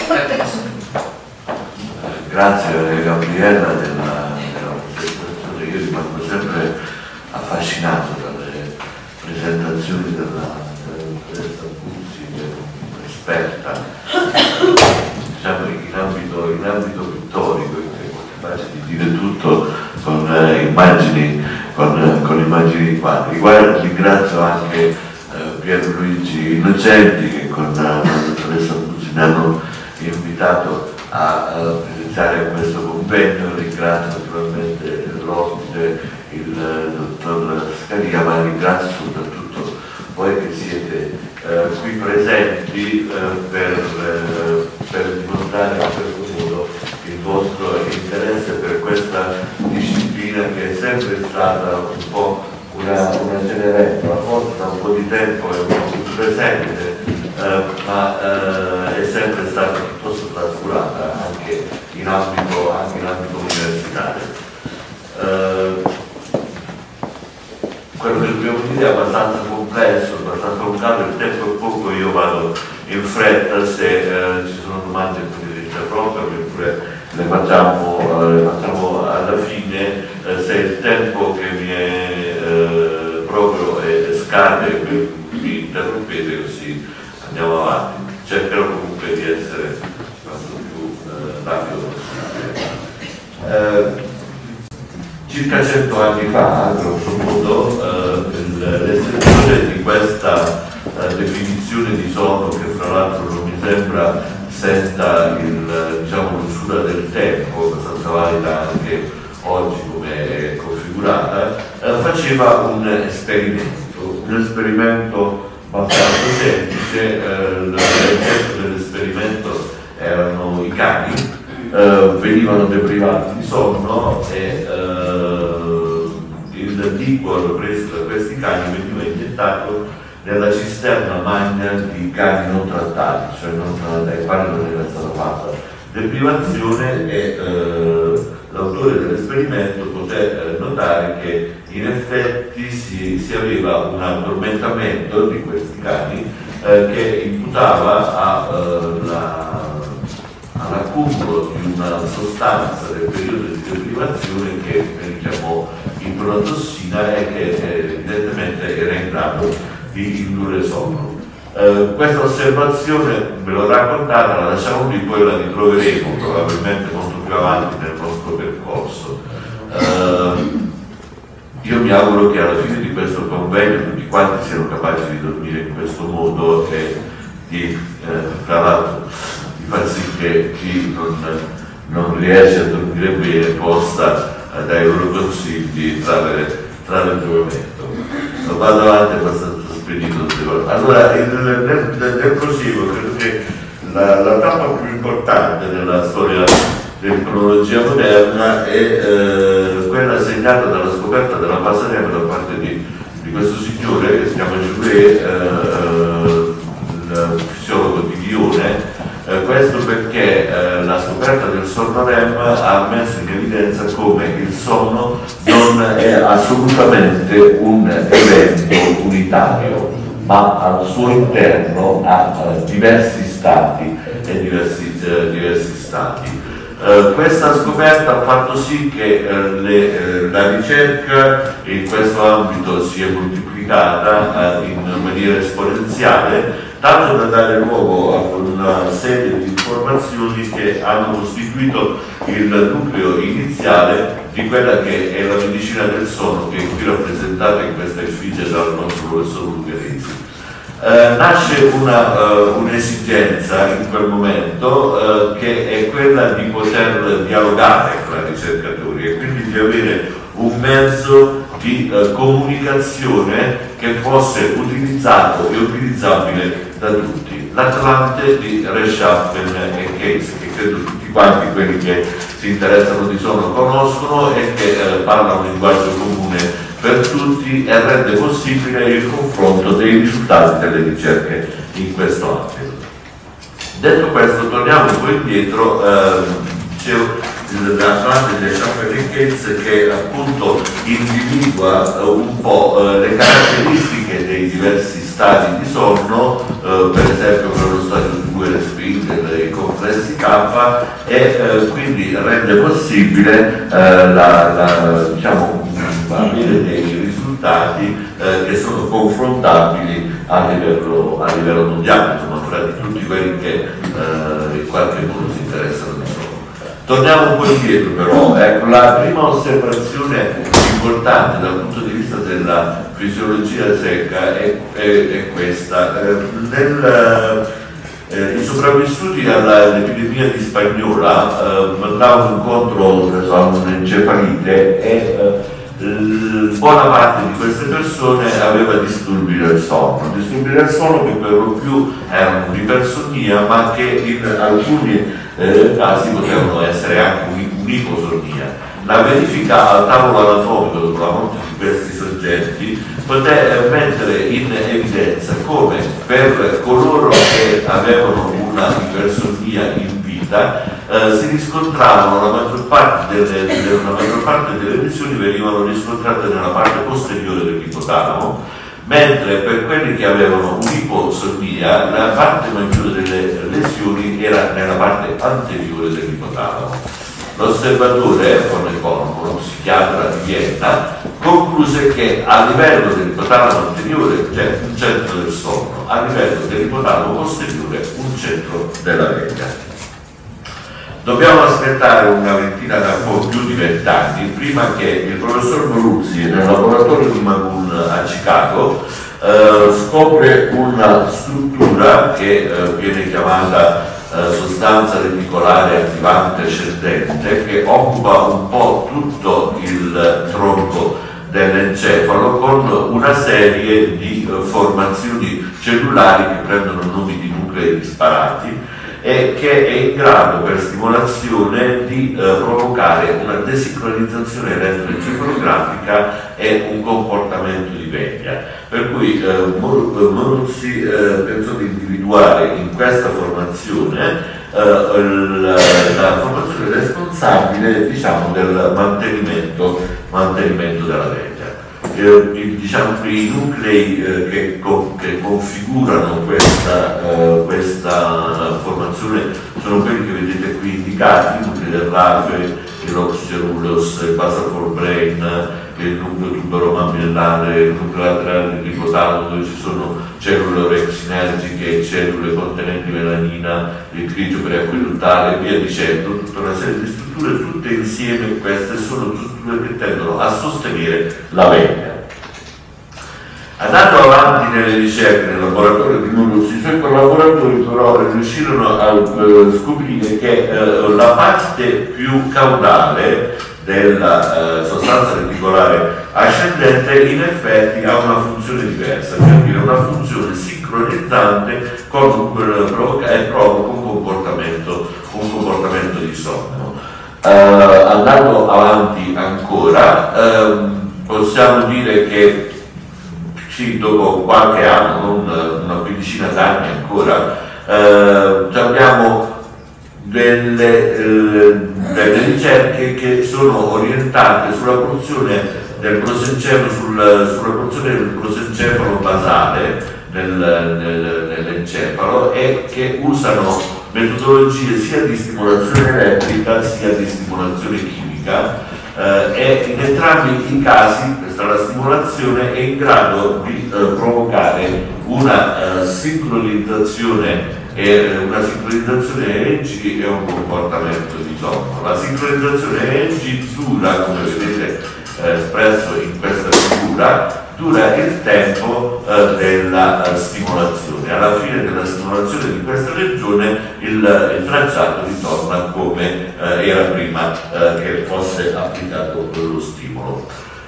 Grazie Gabriella della presentazione, io rimango sempre affascinato dalle presentazioni della dottoressa Buzzi, che è un'esperta, diciamo, in ambito pittorico, che è capace di dire tutto con immagini, con immagini di quadri. Ringrazio anche Pierluigi Innocenti, che con la dottoressa Buzzi mi hanno invitato a presenziare a questo convegno. Ringrazio naturalmente l'ospite, il dottor Scalia, ma ringrazio soprattutto voi che siete qui presenti per dimostrare in questo modo il vostro interesse per questa disciplina che è sempre stata un po' una cenerentola, forse da un po' di tempo è un po' più presente, ma è sempre stata piuttosto trascurata anche in ambito universitario. Quello che dobbiamo dire è abbastanza complesso, abbastanza lontano, il tempo è poco, io vado in fretta, se ci sono domande potete interrompermi oppure le facciamo alla fine, se il tempo che mi è proprio scade mi interrompete, così andiamo avanti. Cercherò comunque di essere quanto più rapido possibile. Circa 100 anni fa, grosso modo, l'estensione di questa definizione di sonno, che fra l'altro non mi sembra senta l'usura del tempo, abbastanza valida anche oggi come è configurata, faceva un esperimento abbastanza semplice. L'oggetto dell'esperimento erano i cani. Venivano deprivati di sonno e il liquido preso da questi cani veniva iniettato nella cisterna magna di cani non trattati, cioè dai quali non era stata fatta deprivazione, e l'autore dell'esperimento poté notare che in effetti si aveva un addormentamento di questi cani che imputava all'accumulo di una sostanza del periodo di deprivazione che chiamò iprotossina e che evidentemente era in grado di indurre sonno. Questa osservazione ve l'ho raccontata, la lasciamo lì, poi la ritroveremo probabilmente molto più avanti nel nostro percorso. Io mi auguro che alla fine di questo convegno tutti quanti siano capaci di dormire in questo modo e di, tra l'altro, far sì che chi non riesce a dormire bene possa dai loro consigli trarre giovamento. Vado avanti abbastanza spedito. Allora, nel proseguo credo che la tappa più importante nella storia dell'ipnologia moderna è quella segnata dalla scoperta della passerella da parte di questo signore che si chiama Jouret, il fisiologo di Lione. Questo perché la scoperta del sonno REM ha messo in evidenza come il sonno non è assolutamente un evento unitario, ma al suo interno ha diversi stati e diversi stati. Questa scoperta ha fatto sì che la ricerca in questo ambito si è moltiplicata in maniera esponenziale, tanto da dare luogo a una serie di informazioni che hanno costituito il nucleo iniziale di quella che è la medicina del sonno, che è qui rappresentata in questa effigie dal nostro professor Ungheresi. Nasce un'esigenza in quel momento che è quella di poter dialogare tra i ricercatori e quindi di avere un mezzo di comunicazione che fosse utilizzato e utilizzabile da tutti. L'Atlante di Rechtschaffen e Keynes, che credo tutti quanti quelli che si interessano di sonno conoscono e che parlano un linguaggio comune per tutti e rende possibile il confronto dei risultati delle ricerche in questo ambito. Detto questo, torniamo un po' indietro. L'Atlante di Rechtschaffen e Keynes che appunto individua un po' le caratteristiche dei diversi stati di sonno, per esempio per lo stadio 2 INPI, dei complessi K, e quindi rende possibile diciamo, avere dei risultati che sono confrontabili a livello mondiale, insomma, fra di tutti quelli che in qualche modo si interessano di ciò. Torniamo un po' indietro però, ecco, la prima osservazione importante dal punto di vista della fisiologia secca è questa. I sopravvissuti all'epidemia di Spagnola andavano incontro a un'encefalite e buona parte di queste persone aveva disturbi del sonno che per lo più erano un'ipersonnia, ma che in alcuni casi potevano essere anche un'iposonnia. La verifica al tavolo anatomico dopo la morte di questi soggetti poté mettere in evidenza come per coloro che avevano una ipersonnia in vita si riscontravano la maggior parte delle lesioni venivano riscontrate nella parte posteriore dell'ipotalamo, mentre per quelli che avevano un'iposonnia la parte maggiore delle lesioni era nella parte anteriore dell'ipotalamo. L'osservatore, uno psichiatra di Vienna, concluse che a livello dell'ipotalamo anteriore c'è un centro del sonno, a livello dell'ipotalamo posteriore un centro della veglia. Dobbiamo aspettare una ventina, un po' più di 20 anni, prima che il professor Moruzzi nel laboratorio di Magun a Chicago scopre una struttura che viene chiamata sostanza reticolare attivante ascendente, che occupa un po' tutto il tronco dell'encefalo con una serie di formazioni cellulari che prendono nomi di nuclei disparati e che è in grado per stimolazione di provocare una desincronizzazione elettroencefalografica e un comportamento di veglia. Per cui Moruzzi pensò di individuare in questa formazione la formazione responsabile, diciamo, del mantenimento della veglia. Diciamo, i nuclei che configurano questa formazione sono quelli che vedete qui indicati: i nuclei del rafe, il lox ceruleus, il basal forebrain, il nucleo tuberomamillare, il nucleo laterale dell'ipotalamo, dove ci sono cellule orexinergiche, cellule contenenti melanina, il grigio preacqueduttale e via dicendo, tutta una serie di strutture, tutte insieme. Queste sono strutture che tendono a sostenere la veglia. Andando avanti nelle ricerche nel laboratorio di Moruzzi, i suoi collaboratori però riuscirono a scoprire che la parte più caudale della sostanza reticolare ascendente in effetti ha una funzione diversa, cioè una funzione sincronizzante e provoca un comportamento di sonno. Andando avanti ancora, possiamo dire che dopo qualche anno, non una quindicina d'anni ancora, abbiamo delle ricerche che sono orientate sulla porzione del prosencefalo basale nell'encefalo e che usano metodologie sia di stimolazione elettrica sia di stimolazione chimica. E in entrambi i casi la stimolazione è in grado di provocare una sincronizzazione EEG e un comportamento di sonno. La sincronizzazione EEG dura, come vedete espresso in questa figura, dura il tempo della stimolazione. Alla fine della stimolazione di questa regione il tracciato ritorna come era prima che fosse applicato lo stimolo.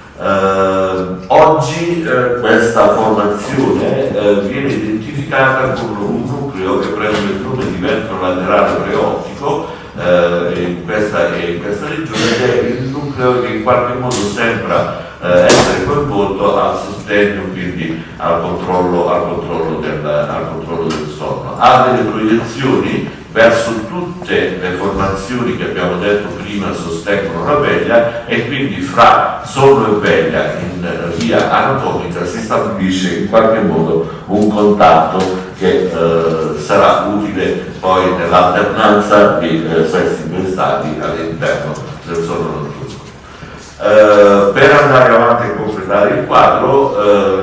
Oggi questa formazione viene identificata con un nucleo che prende il nome di ventro laterale preottico in questa regione, ed è il nucleo che in qualche modo sembra essere coinvolto al sostegno, quindi al controllo del sonno. Ha delle proiezioni verso tutte le formazioni che abbiamo detto prima sostengono la veglia, e quindi fra sonno e veglia in via anatomica si stabilisce in qualche modo un contatto che sarà utile poi nell'alternanza di questi due stati all'interno del sonno notturno. Per andare avanti e completare il quadro,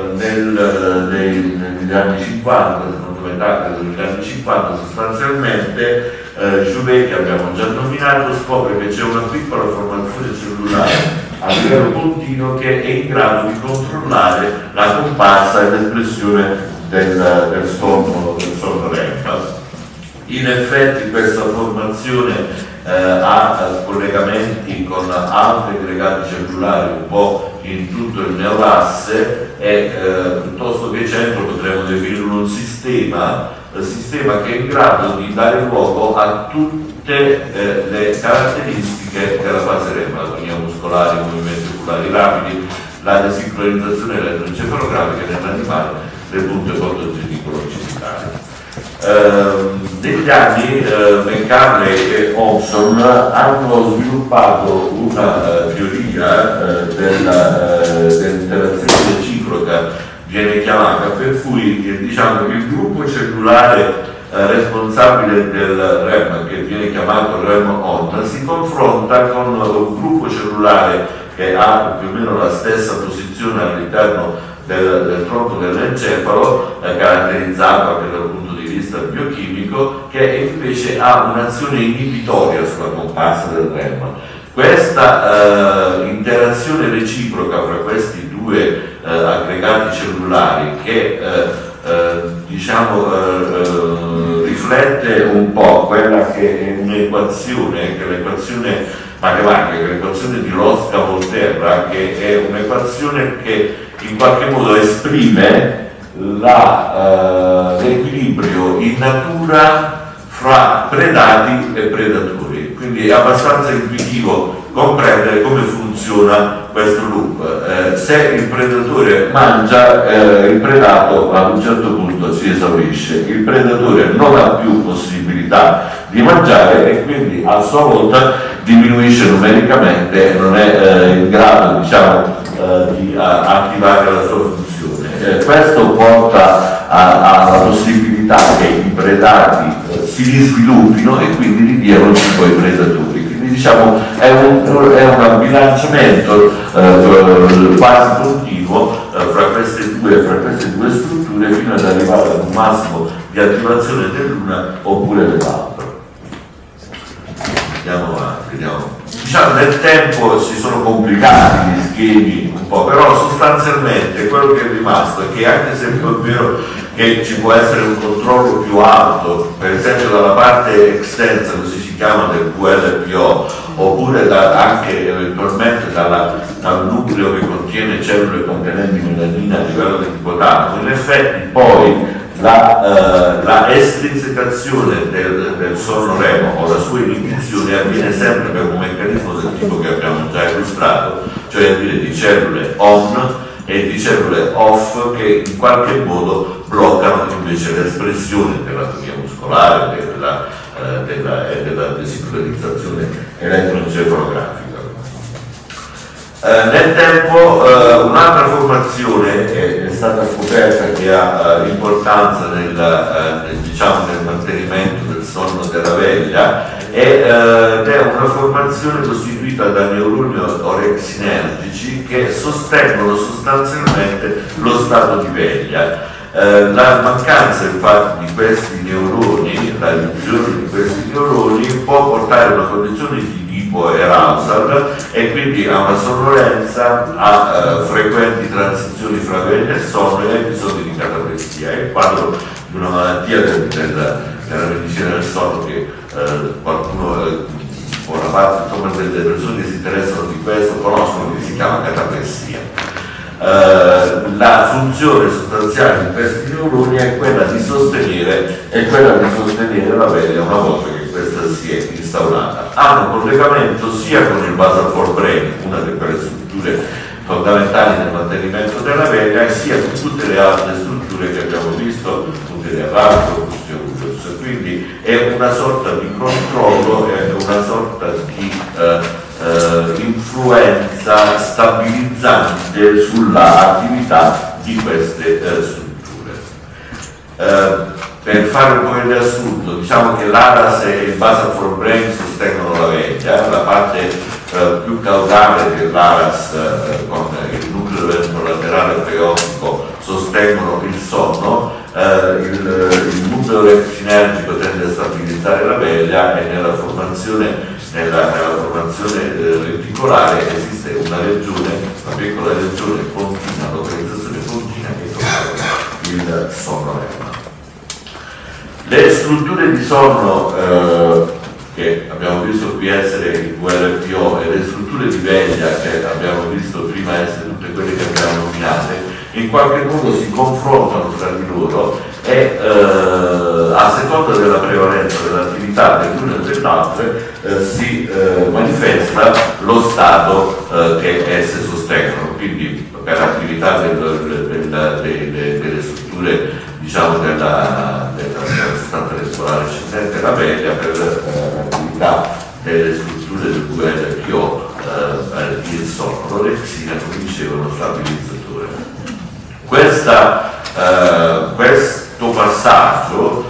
negli anni 50, secondo metà degli anni 50 sostanzialmente, Jouvet, che abbiamo già nominato, scopre che c'è una piccola formazione cellulare a livello continuo che è in grado di controllare la comparsa e l'espressione del sonno REM. In effetti questa formazione ha collegamenti con altri aggregati cellulari un po' in tutto il neoasse, e piuttosto che centro potremmo definirlo un sistema che è in grado di dare luogo a tutte le caratteristiche della fase REM: l'atonia muscolare, i movimenti oculari rapidi, la desincronizzazione elettroencefalografica nell'animale, le punte fotogenico-occidentali. Negli anni McCarley e Hobson hanno sviluppato una teoria dell'interazione reciproca, viene chiamata, per cui diciamo che il gruppo cellulare responsabile del REM, che viene chiamato REM-ON, si confronta con un gruppo cellulare che ha più o meno la stessa posizione all'interno del tronco dell'encefalo, caratterizzato anche dal punto di vista biochimico, che invece ha un'azione inibitoria sulla comparsa del REM. Questa interazione reciproca fra questi due aggregati cellulari, che riflette un po' quella che è un'equazione, che è l'equazione matematica, che è l'equazione di Lotka-Volterra, che è un'equazione che in qualche modo esprime l'equilibrio in natura fra predati e predatori. Quindi è abbastanza intuitivo comprendere come funziona questo loop. Se il predatore mangia, il predato ad un certo punto si esaurisce, il predatore non ha più possibilità di mangiare e quindi a sua volta diminuisce numericamente, non è in grado, diciamo, di attivare la sua funzione. Questo porta alla possibilità che i predati si risviluppino e quindi ridiano poi i predatori. Quindi diciamo è un bilanciamento quasi continuo fra queste due strutture, fino ad arrivare ad un massimo di attivazione dell'una oppure dell'altra. Andiamo avanti, vediamo. Diciamo, nel tempo si sono complicati gli schemi un po', però sostanzialmente quello che è rimasto è che, anche se è vero che ci può essere un controllo più alto, per esempio dalla parte extensa, così si chiama, del VLPO, oppure anche eventualmente dal nucleo che contiene cellule contenenti melanina a livello dell'ipotálamo, in effetti poi la estrinsecazione del sonno REM o la sua inibizione avviene sempre per un meccanismo del tipo che abbiamo già illustrato, cioè di cellule on e di cellule off, che in qualche modo bloccano invece l'espressione dell'atonia muscolare e della desincronizzazione elettroencefalografica. Nel tempo un'altra formazione è stata scoperta che ha importanza nel mantenimento del sonno della veglia, ed è una formazione costituita da neuroni orexinergici che sostengono sostanzialmente lo stato di veglia. La mancanza infatti di questi neuroni, la riduzione di questi neuroni, può portare a una condizione di ipoarousal e quindi a una sonnolenza, a frequenti transizioni fra veglia e sonno e episodi di cataplessia. È il quadro di una malattia della medicina del sonno che qualcuno, buona parte delle persone che si interessano di questo conoscono, che si chiama cataplessia. La funzione sostanziale di questi neuroni è quella di sostenere la veglia una volta che questa si è instaurata. Hanno un collegamento sia con il basal forebrain, una delle quelle strutture fondamentali nel mantenimento della veglia, sia con tutte le altre strutture che abbiamo visto, punte di arrasto, quindi è una sorta di controllo, è una sorta di influenza stabilizzante sulla attività di queste strutture. Per fare un po' il riassunto, diciamo che l'ARAS e il Basal for Brain sostengono la veglia, la parte più caudale dell'ARAS con il nucleo ventrolaterale preottico sostengono il sonno, il nucleo retrocinergico tende a stabilizzare la veglia e nella formazione reticolare esiste una piccola regione pontina, localizzazione pontina che è il sonno REM. Le strutture di sonno che abbiamo visto qui essere il VLPO e le strutture di veglia che abbiamo visto prima essere tutte quelle che abbiamo nominate, in qualche modo si confrontano tra di loro e a seconda della prevalenza dell'attività dell'una e dell'altra si manifesta lo stato che esse sostengono. Quindi per l'attività delle strutture, diciamo, della sostanza respirale ascendente, la veglia, per l'attività delle strutture del VLPO, il sonno, l'orexina, come dicevo, lo stabilizzatore. Questo passaggio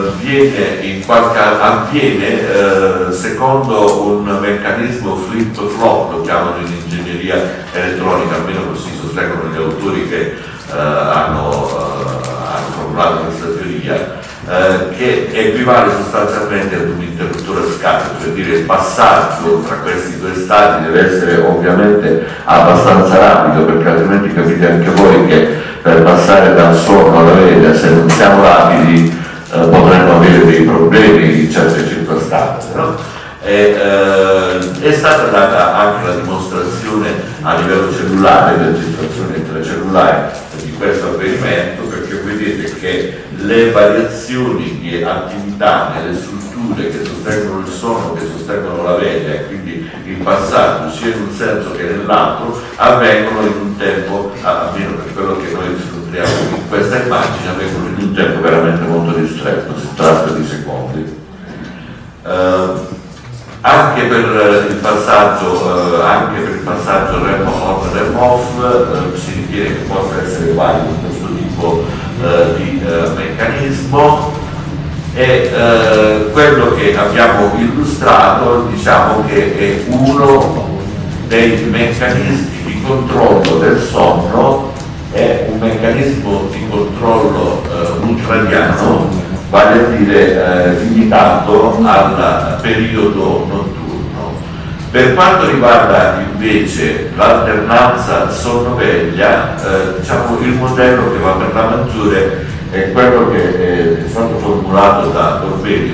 avviene secondo un meccanismo flip-flop, lo chiamano in ingegneria elettronica, almeno così sostengono gli autori che hanno formulato questa teoria, che equivale sostanzialmente ad un interruttore a scatto, cioè dire il passaggio tra questi due stati deve essere ovviamente abbastanza rapido, perché altrimenti capite anche voi che per passare dal sonno alla veglia, se non siamo rapidi, potremmo avere dei problemi in certe circostanze, no? È stata data anche la dimostrazione a livello cellulare, registrazione intracellulare di questo avvenimento, perché vedete che le variazioni di attività nelle strutture che sostengono il sonno, che sostengono la veglia, e quindi il passaggio sia in un senso che nell'altro avvengono in un tempo, almeno per quello che noi riscontriamo in questa immagine, avvengono in un tempo veramente molto ristretto, si tratta di secondi. Anche per il passaggio REM-on-REM-off si ritiene che possa essere valido questo tipo di meccanismo, e quello che abbiamo illustrato, diciamo, che è uno dei meccanismi di controllo del sonno, è un meccanismo di controllo ultradiano, vale a dire limitato al periodo notturno. Per quanto riguarda invece l'alternanza sonno-veglia, diciamo, il modello che va per la maggiore è quello che è stato formulato da Torbelli,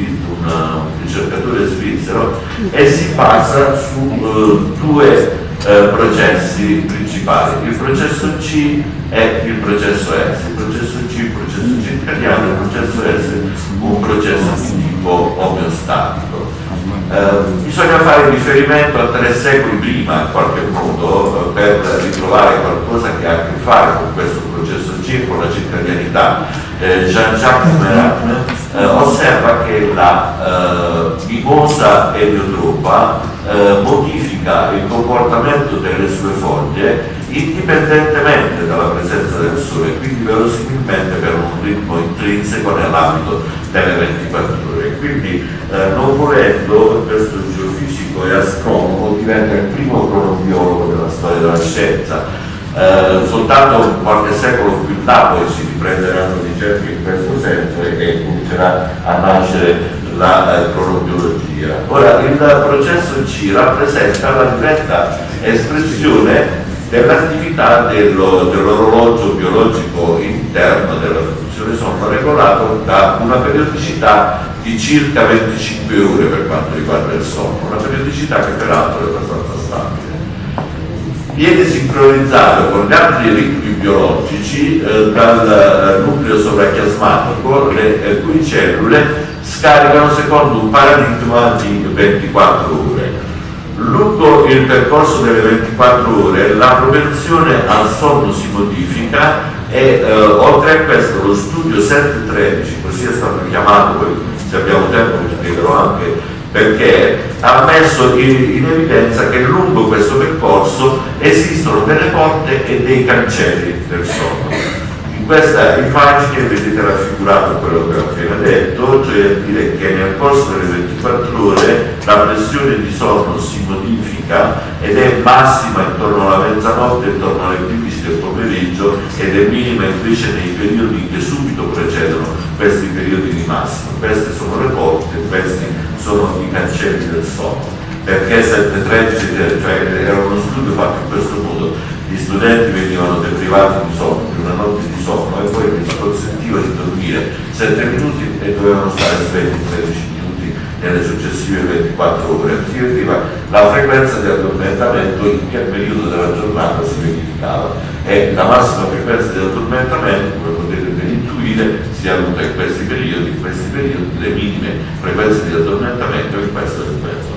un ricercatore svizzero, e si basa su due processi principali, il processo C e il processo S. Il processo C è un processo circadiano, il processo S un processo di tipo omeostatico. Bisogna fare riferimento a 3 secoli prima, in qualche modo, per ritrovare qualcosa che ha a che fare con questo processo C, con la circadianità. Jean-Jacques Merat osserva che la mimosa eliotropa modifica il comportamento delle sue foglie indipendentemente dalla presenza del sole, quindi verosimilmente per un ritmo intrinseco nell'ambito delle 24 ore. Quindi non volendo, questo geofisico e astronomo diventa il primo cronobiologo della storia della scienza. Soltanto qualche secolo più in là poi si riprenderanno ricerche in questo senso e comincerà a nascere la cronobiologia. Ora, il processo C rappresenta la diretta espressione dell'attività dell'orologio biologico interno della funzione sonno, regolato da una periodicità di circa 25 ore per quanto riguarda il sonno, una periodicità che peraltro è abbastanza stabile. Viene sincronizzato con gli altri ritmi biologici dal nucleo sovrachiasmatico, le cui cellule scaricano secondo un paradigma di 24 ore. Lungo il percorso delle 24 ore la propensione al sonno si modifica e oltre a questo lo studio 713, così è stato chiamato se abbiamo tempo vi spiegherò anche perché, ha messo in evidenza che lungo questo percorso esistono delle porte e dei cancelli del sonno. In questa immagine vedete raffigurato quello che ho appena detto, cioè dire che nel corso delle 24 ore la pressione di sonno si modifica ed è massima intorno alla mezzanotte, intorno alle 15 del pomeriggio, ed è minima invece nei periodi che subito precedono questi periodi di massimo. Queste sono le porte, questi sono i cancelli del sonno. Perché 7-13, cioè era uno studio fatto in questo modo, gli studenti venivano deprivati di sonno, di una notte di sonno, e poi gli consentiva di dormire 7 minuti e dovevano stare svegli 13 minuti nelle successive 24 ore. Si vedeva la frequenza di addormentamento in che periodo della giornata si verificava, e la massima frequenza di addormentamento, come potete ben intuire, si è avuta in questi periodi, le minime frequenze di addormentamento in questo e in questo.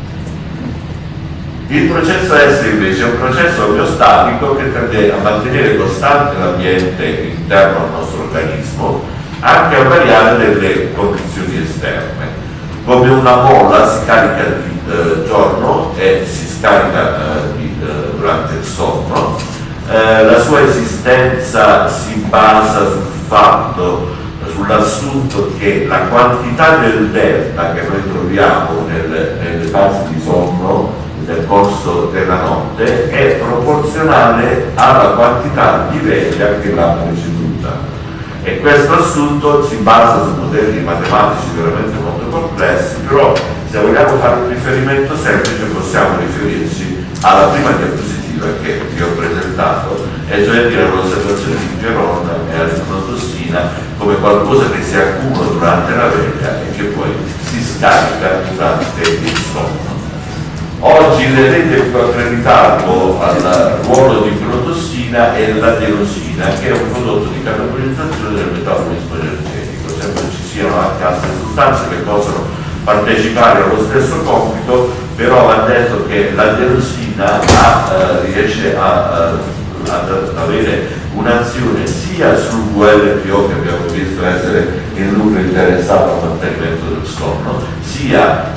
Il processo S invece è un processo omeostatico che tende a mantenere costante l'ambiente interno al nostro organismo, anche a variare delle condizioni esterne. Come una molla si carica di giorno e si scarica durante il sonno. La sua esistenza si basa sull'assunto che la quantità del delta che noi troviamo nelle fasi di sonno nel corso della notte è proporzionale alla quantità di veglia che l'ha preceduta, e questo assunto si basa su modelli matematici veramente molto complessi, però se vogliamo fare un riferimento semplice possiamo riferirci alla prima diapositiva che vi ho presentato, e cioè dire l'osservazione di Geron e l'eritrotossina come qualcosa che si accumula durante la veglia e che poi si scarica durante il sonno. Oggi vedete accreditato al ruolo di protossina e l'adenosina, che è un prodotto di catabolizzazione del metabolismo energetico. Sempre ci siano anche altre sostanze che possono partecipare allo stesso compito, però va detto che l'adenosina riesce ad avere un'azione sia sul VLPO, che abbiamo visto essere il nucleo interessato al mantenimento del sonno, sia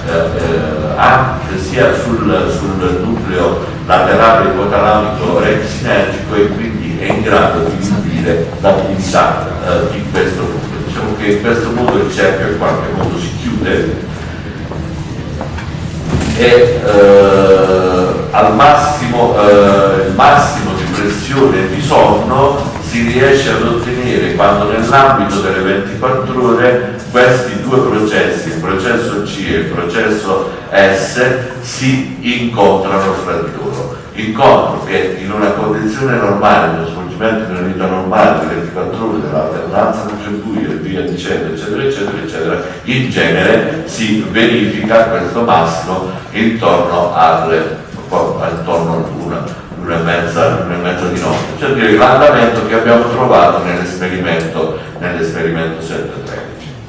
sul nucleo laterale ipotalamico rexinergico, e quindi è in grado di inibire l'attività di questo nucleo. Diciamo che in questo modo il cerchio in qualche modo si chiude, e al massimo, il massimo di pressione di sonno si riesce ad ottenere quando nell'ambito delle 24 ore questi due processi, il processo C e il processo S, si incontrano fra di loro. Incontro che in una condizione normale, nello svolgimento di una vita normale di 24 ore, dell'alternanza luce-buio e via dicendo, eccetera, eccetera, eccetera, in genere si verifica questo massimo intorno all'una e mezza di notte, cioè dire l'andamento che abbiamo trovato nell'esperimento 713.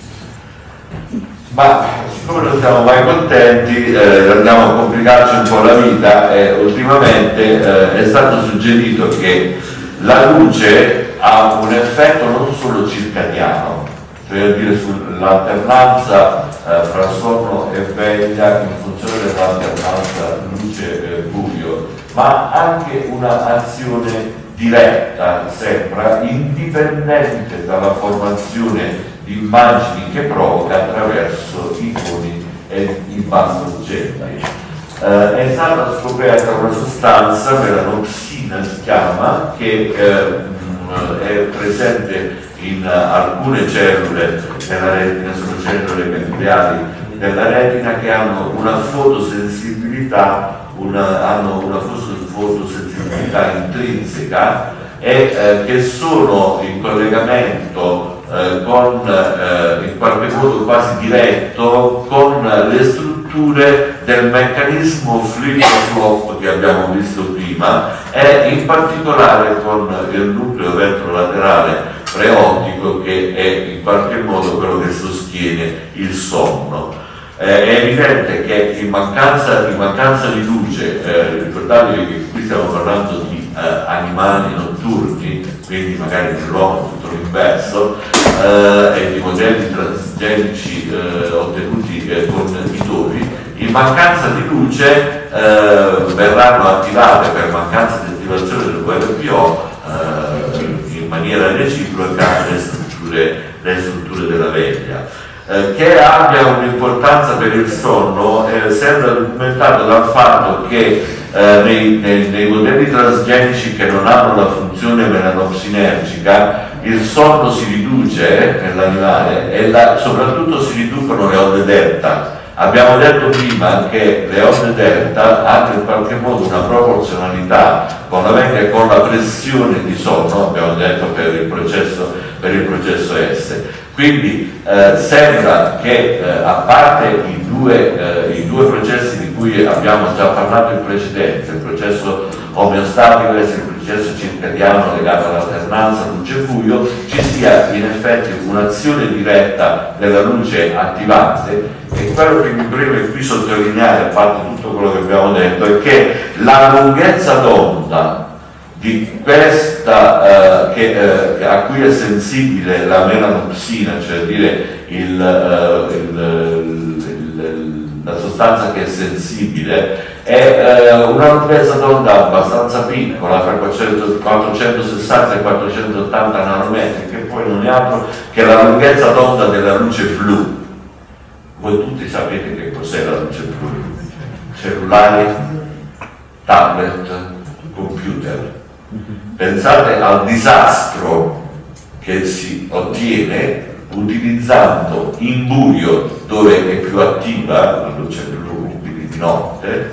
Ma siccome non siamo mai contenti, andiamo a complicarci un po' la vita, e ultimamente è stato suggerito che la luce ha un effetto non solo circadiano, cioè a dire sull'alternanza fra sonno e veglia in funzione dell'alternanza luce-buio, ma anche un'azione diretta, sembra, indipendente dalla formazione di immagini che provoca attraverso i foni e i bassogeneri. È stata scoperta una sostanza, melanopsina si chiama, che è presente in alcune cellule della retina, sono cellule gangliali della retina, che hanno una fotosensibilità, intrinseca, e che sono in collegamento in qualche modo quasi diretto con le strutture del meccanismo flip-flop che abbiamo visto prima, e in particolare con il nucleo ventrolaterale preottico, che è in qualche modo quello che sostiene il sonno. È evidente che in mancanza di luce, ricordatevi che qui stiamo parlando di animali notturni, quindi magari dell'uomo tutto l'inverso, e di modelli transgenici ottenuti con i topi, in mancanza di luce verranno attivate per mancanza di attivazione del VRPO in maniera reciproca le strutture della veglia. Che abbia un'importanza per il sonno sembra documentato dal fatto che nei modelli transgenici che non hanno la funzione melanopsinergica il sonno si riduce nell'animale e soprattutto si riducono le onde delta. Abbiamo detto prima che le onde delta hanno in qualche modo una proporzionalità con la veglia e con la pressione di sonno, abbiamo detto per il processo S. Quindi sembra che a parte i due processi di cui abbiamo già parlato in precedenza, il processo omeostatico e il processo circadiano legato all'alternanza luce-buio, ci sia in effetti un'azione diretta della luce attivante. E quello che mi preme qui sottolineare, a parte tutto quello che abbiamo detto, è che la lunghezza d'onda di questa a cui è sensibile la melanopsina, cioè dire la sostanza che è sensibile, è una lunghezza d'onda abbastanza piccola, tra 460 e 480 nanometri, che poi non è altro che la lunghezza d'onda della luce blu. Voi tutti sapete che cos'è la luce blu? Cellulari, tablet, computer. Pensate al disastro che si ottiene utilizzando in buio, dove è più attiva la luce blu, quindi di notte,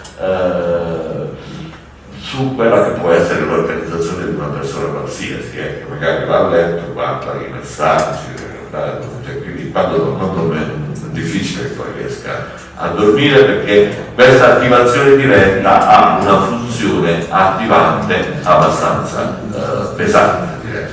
su quella che può essere l'organizzazione di una persona qualsiasi, che magari va a letto, guarda i messaggi, quindi quando non dorme è difficile che poi riesca a dormire, perché questa attivazione diretta ha una funzione attivante abbastanza pesante, direi.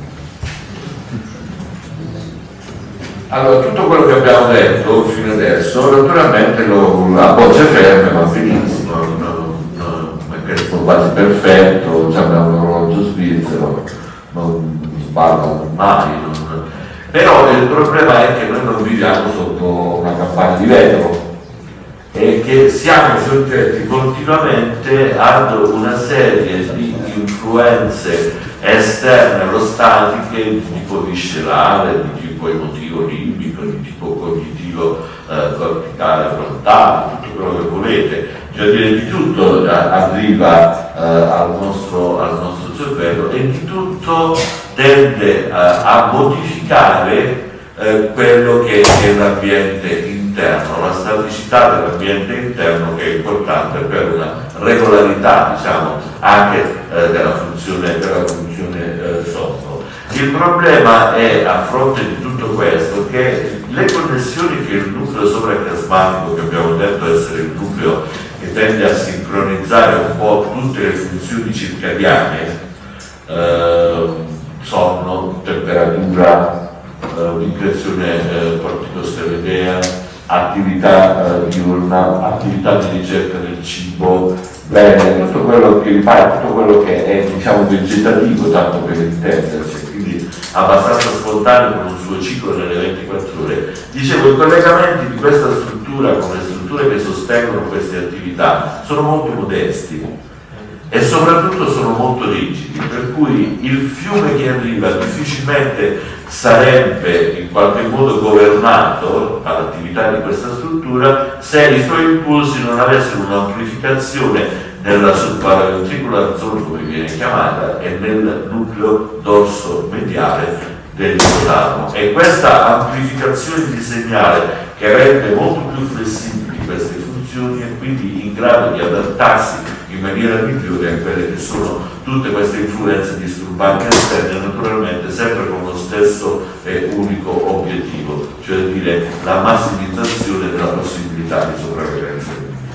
Allora, tutto quello che abbiamo detto fino adesso naturalmente a voce ferme va benissimo, è quasi perfetto, abbiamo un orologio svizzero, non sbaglia mai, però il problema è che noi non viviamo sotto una campana di vetro e che siamo soggetti continuamente ad una serie di influenze esterne allostatiche di tipo viscerale, di tipo emotivo limbico, di tipo cognitivo corticale frontale, tutto quello che volete, cioè dire di tutto arriva al nostro cervello e di tutto tende a modificare quello che è l'ambiente interno, la staticità dell'ambiente interno, che è importante per una regolarità, diciamo, anche della funzione sonno. Il problema è, a fronte di tutto questo, che le connessioni che il nucleo sovrachiasmatico, che abbiamo detto essere il nucleo che tende a sincronizzare un po' tutte le funzioni circadiane, sonno, temperatura, vibrazione corticosteroidea, attività diurna, attività di ricerca del cibo, bene, tutto quello che riparte, tutto quello che è, diciamo, vegetativo, tanto per intenderci, quindi abbastanza spontaneo con un suo ciclo nelle 24 ore. Dicevo, i collegamenti di questa struttura con le strutture che sostengono queste attività sono molto modesti e soprattutto sono molto rigidi, per cui il fiume che arriva difficilmente sarebbe in qualche modo governato dall'attività di questa struttura se i suoi impulsi non avessero un'amplificazione nella subparaventricular zone, come viene chiamata, e nel nucleo dorso mediale dell'ipotálamo. E questa amplificazione di segnale, che rende molto più flessibili queste funzioni e quindi in grado di adattarsi in maniera migliore a quelle che sono tutte queste influenze disturbanti esterne, naturalmente sempre con lo stesso e unico obiettivo, cioè dire la massimizzazione della possibilità di sopravvivenza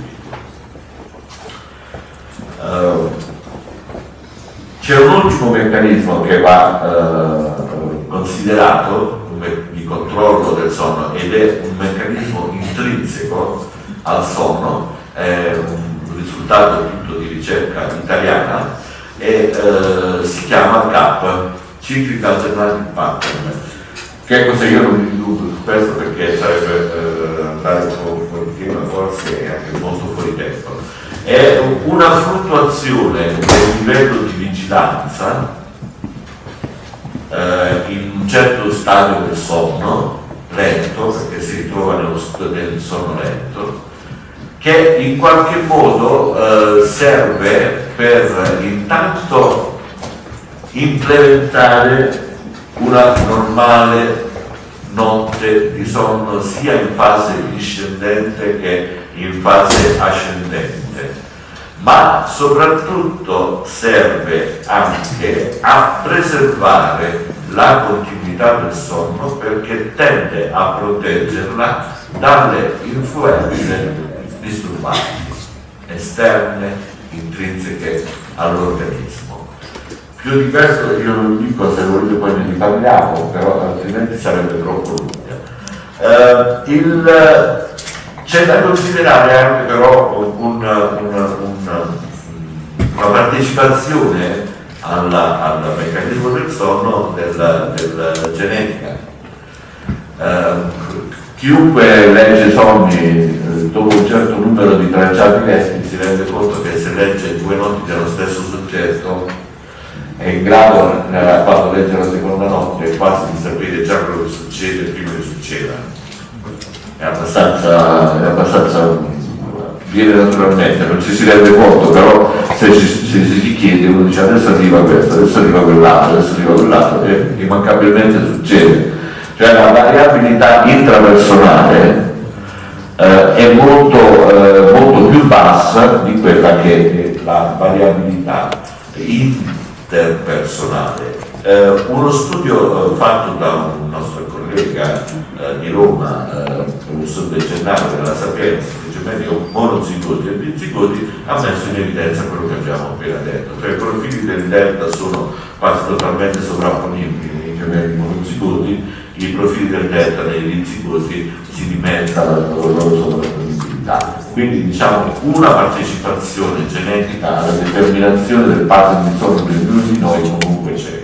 dell'individuo. C'è un ultimo meccanismo che va considerato di controllo del sonno, ed è un meccanismo intrinseco al sonno, è un risultato tutto di ricerca italiana, e si chiama CAP, Cyclic Alternating Pattern. Che cosa io non mi dubito su questo perché sarebbe andare fuori tema forse è anche molto fuori tempo. È una fluttuazione del livello di vigilanza in un certo stadio del sonno lento, perché si ritrova nel sonno lento, che in qualche modo serve per intanto implementare una normale notte di sonno sia in fase discendente che in fase ascendente, ma soprattutto serve anche a preservare la continuità del sonno perché tende a proteggerla dalle influenze disturbanti esterne, intrinseche all'organismo. Più di questo io non dico, se volete poi ne riparliamo, però altrimenti sarebbe troppo lunga. C'è da considerare anche però una partecipazione al meccanismo del sonno della genetica. Chiunque legge sogni dopo un certo numero di tracciati letti si rende conto che se legge 2 notti dello stesso soggetto è in grado, quando legge la seconda notte, quasi di sapere già quello che succede prima che succeda. È abbastanza viene naturalmente, non ci si rende conto, però se si chiede, uno dice adesso arriva questo, adesso arriva quell'altro, adesso arriva quell'altro, e immancabilmente succede. Cioè la variabilità intrapersonale è molto più bassa di quella che è la variabilità interpersonale. Uno studio fatto da un nostro collega di Roma, professor De Gennaro della Sapienza, medico monozigoti e bizigoti, ha messo in evidenza quello che abbiamo appena detto, cioè i profili del delta sono quasi totalmente sovrapponibili nei gemelli monozigoti, i profili del delta nei bizigoti si dimezza la loro sovrapponibilità. Quindi diciamo una partecipazione genetica alla determinazione del pattern di sonno di ognuno di noi comunque c'è.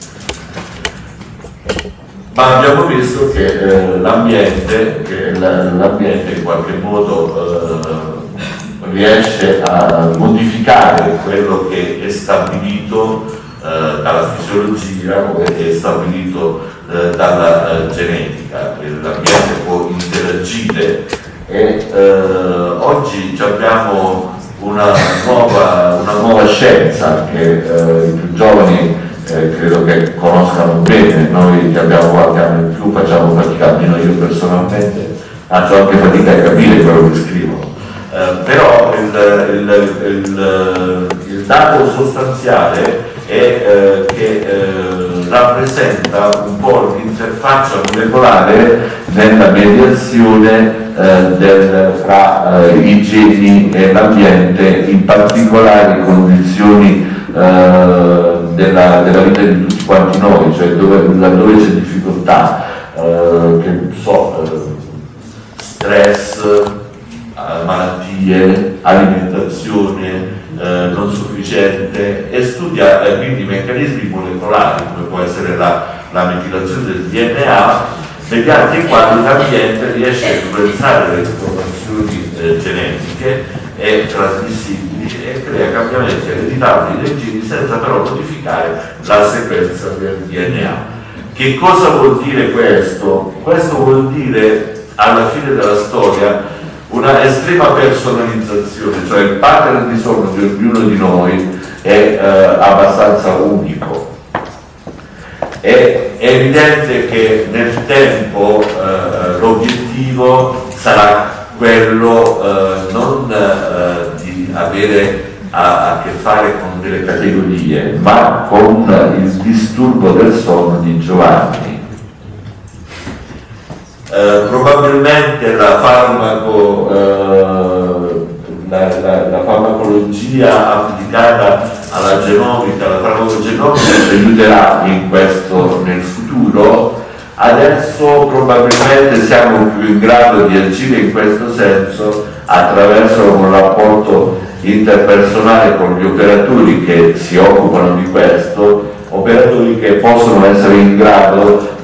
Ma abbiamo visto che l'ambiente in qualche modo riesce a modificare quello che è stabilito dalla fisiologia o che è stabilito dalla genetica. L'ambiente può interagire e oggi abbiamo una nuova scienza che i più giovani credo che conoscano bene. Noi che abbiamo qualche anno in più facciamo fatica, almeno io personalmente faccio anche fatica a capire quello che scrivo, però il dato sostanziale è che rappresenta un po' l'interfaccia molecolare nella mediazione fra i geni e l'ambiente, in particolari condizioni della vita di tutti quanti noi, cioè laddove c'è difficoltà, stress, malattie, alimentazione non sufficiente, e studia quindi meccanismi molecolari come può essere la metilazione del DNA, mediante i quali l'ambiente riesce a influenzare le informazioni genetiche e trasmissibili e crea cambiamenti ereditabili dei geni senza però modificare la sequenza del DNA. Che cosa vuol dire questo? Questo vuol dire alla fine della storia una estrema personalizzazione, cioè il pattern di sonno di ognuno di noi è abbastanza unico. È evidente che nel tempo l'obiettivo sarà quello non di avere a che fare con delle categorie, ma con il disturbo del sonno di Giovanni. Probabilmente la farmacologia applicata alla genomica, la farmacogenomica ci aiuterà in questo nel futuro. Adesso probabilmente siamo più in grado di agire in questo senso attraverso un rapporto interpersonale con gli operatori che si occupano di questo, operatori che possono essere in grado di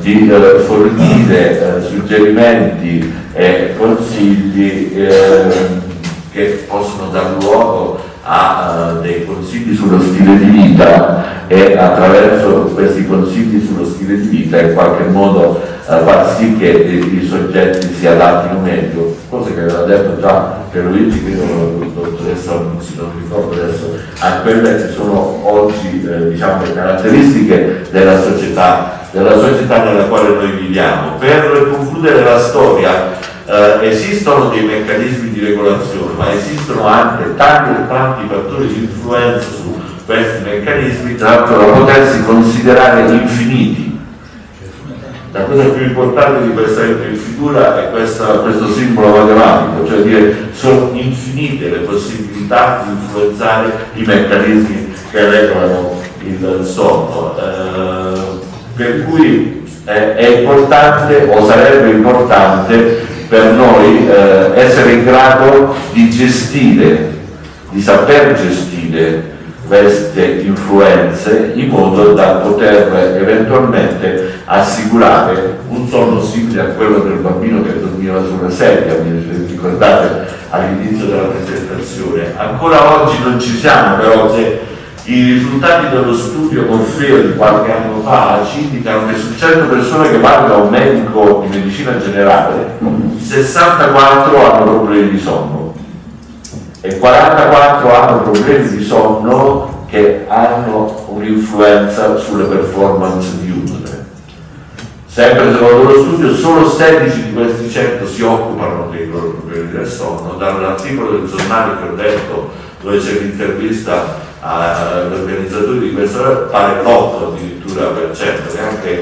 di fornire suggerimenti e consigli che possono dar luogo a dei consigli sullo stile di vita, e attraverso questi consigli sullo stile di vita in qualche modo far sì che i soggetti si adattino meglio, cosa che aveva detto già Pierluigi, che dottoressa non ricordo adesso, a quelle che sono oggi diciamo le caratteristiche della società nella quale noi viviamo. Per concludere la storia, esistono dei meccanismi di regolazione, ma esistono anche tanti fattori di influenza su questi meccanismi, tra l'altro da potersi considerare infiniti. La cosa più importante di questa figura è questo simbolo matematico, cioè dire sono infinite le possibilità di influenzare i meccanismi che regolano il sonno. Per cui è importante, o sarebbe importante per noi essere in grado di gestire, di saper gestire queste influenze in modo da poter eventualmente assicurare un sonno simile a quello del bambino che dormiva sulla sedia, mi ricordate all'inizio della presentazione. Ancora oggi non ci siamo, però se i risultati dello studio Morfeo di qualche anno fa ci indicano che su 100 persone che vanno da un medico di medicina generale, 64 hanno problemi di sonno e 44 hanno problemi di sonno che hanno un'influenza sulle performance diurne. Sempre secondo lo studio, solo 16 di questi 100 si occupano dei loro problemi del sonno. Dall'articolo del giornale che ho letto, dove c'è l'intervista agli organizzatori di questa, pare l'8 addirittura per cento,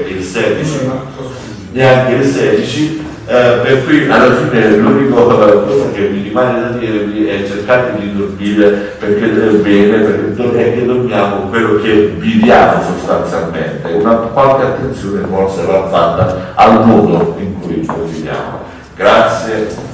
neanche il 16, per cui alla fine l'unica cosa che mi rimane da dire è cercate di dormire bene, perché dormiamo quello che viviamo sostanzialmente. Una qualche attenzione forse va fatta al modo in cui lo viviamo. Grazie.